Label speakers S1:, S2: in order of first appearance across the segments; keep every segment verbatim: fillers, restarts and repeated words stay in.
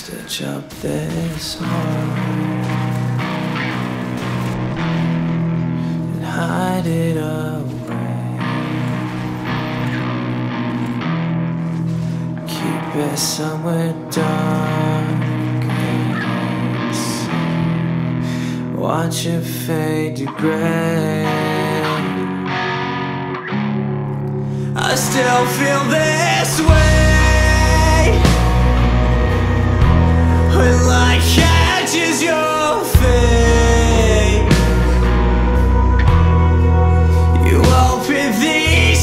S1: stitch up this hole and hide it away. Keep it somewhere dark and safe. Watch it fade to gray. I still feel this way when light catches your face. You open these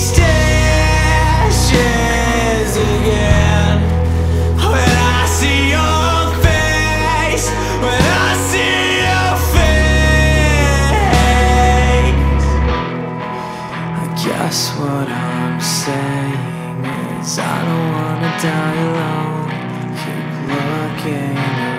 S1: stashes again. When I see your face, when I see your face, I guess what I'm saying is I don't wanna die alone. Keep looking around.